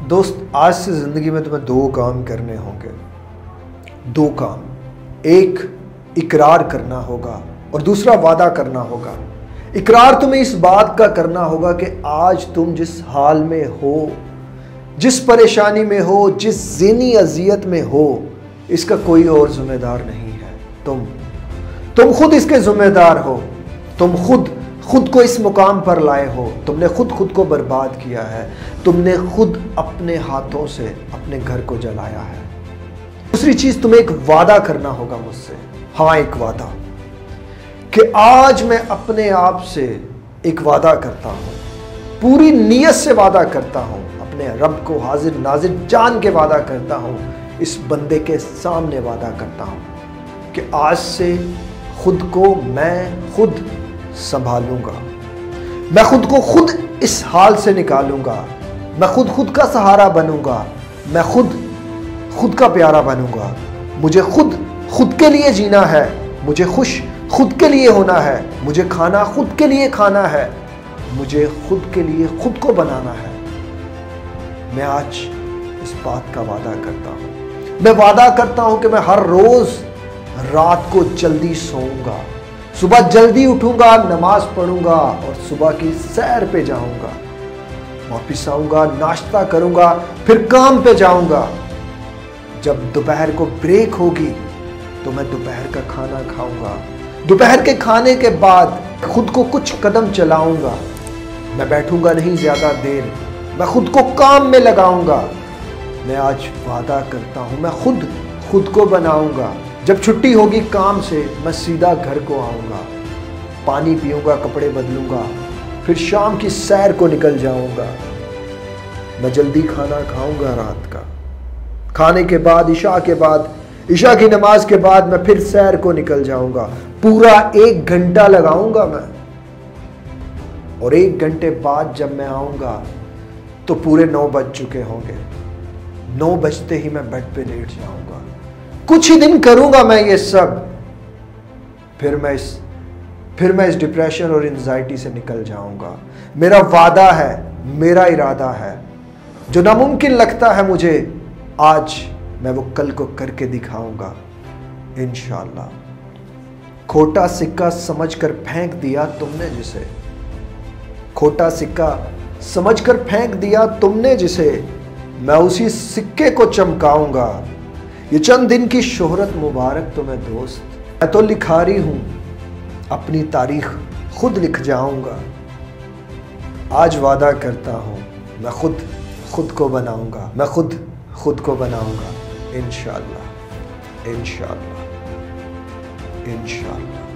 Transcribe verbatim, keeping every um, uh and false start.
दोस्त, आज से ज़िंदगी में तुम्हें दो काम करने होंगे। दो काम, एक इकरार करना होगा और दूसरा वादा करना होगा। इकरार तुम्हें इस बात का करना होगा कि आज तुम जिस हाल में हो, जिस परेशानी में हो, जिस ज़हनी अजियत में हो, इसका कोई और जिम्मेदार नहीं है। तुम तुम खुद इसके जिम्मेदार हो। तुम खुद खुद को इस मुकाम पर लाए हो। तुमने खुद खुद को बर्बाद किया है। तुमने खुद अपने हाथों से अपने घर को जलाया है। दूसरी चीज, तुम्हें एक वादा करना होगा मुझसे। हाँ, एक वादा कि आज मैं अपने आप से एक वादा करता हूं, पूरी नीयत से वादा करता हूं, अपने रब को हाजिर नाजिर जान के वादा करता हूं, इस बंदे के सामने वादा करता हूं कि आज से खुद को मैं खुद संभालूंगा। मैं खुद को खुद इस हाल से निकालूंगा। मैं खुद खुद का सहारा बनूंगा। मैं खुद खुद का प्यारा बनूंगा। मुझे खुद खुद के लिए जीना है। मुझे खुश खुद के लिए होना है। मुझे खाना खुद के लिए खाना है। मुझे खुद के लिए खुद को बनाना है। मैं आज इस बात का वादा करता हूं। मैं वादा करता हूं कि मैं हर रोज रात को जल्दी सोऊंगा, सुबह जल्दी उठूंगा, नमाज पढ़ूंगा और सुबह की सैर पे जाऊंगा। वापिस आऊंगा, नाश्ता करूंगा, फिर काम पे जाऊंगा। जब दोपहर को ब्रेक होगी तो मैं दोपहर का खाना खाऊंगा। दोपहर के खाने के बाद खुद को कुछ कदम चलाऊंगा। मैं बैठूंगा नहीं ज्यादा देर। मैं खुद को काम में लगाऊंगा। मैं आज वादा करता हूं, मैं खुद खुद को बनाऊंगा। जब छुट्टी होगी काम से, मैं सीधा घर को आऊंगा, पानी पीऊंगा, कपड़े बदलूंगा, फिर शाम की सैर को निकल जाऊंगा। मैं जल्दी खाना खाऊंगा रात का। खाने के बाद, इशा के बाद, इशा की नमाज के बाद मैं फिर सैर को निकल जाऊंगा। पूरा एक घंटा लगाऊंगा मैं। और एक घंटे बाद जब मैं आऊंगा तो पूरे नौ बज चुके होंगे। नौ बजते ही मैं बेड पे लेट जाऊंगा। कुछ ही दिन करूंगा मैं ये सब, फिर मैं इस फिर मैं इस डिप्रेशन और एंजाइटी से निकल जाऊंगा। मेरा वादा है, मेरा इरादा है। जो नामुमकिन लगता है मुझे आज, मैं वो कल को करके दिखाऊंगा इंशाअल्लाह। खोटा सिक्का समझकर फेंक दिया तुमने जिसे, खोटा सिक्का समझकर फेंक दिया तुमने जिसे, मैं उसी सिक्के को चमकाऊंगा। ये चंद दिन की शोहरत मुबारक तुम्हें दोस्त। मैं तो लिखारी हूं, अपनी तारीख खुद लिख जाऊंगा। आज वादा करता हूं, मैं खुद खुद को बनाऊंगा। मैं खुद खुद को बनाऊंगा इंशाअल्लाह, इंशाअल्लाह, इंशाअल्लाह।